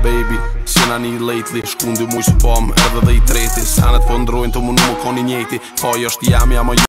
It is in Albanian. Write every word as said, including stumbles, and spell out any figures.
baby, si na një lately. Shkundi mu që pom edhe dhe i treti. Sanet po ndrojnë të më në më koni njeti. Po jo është jam, jam o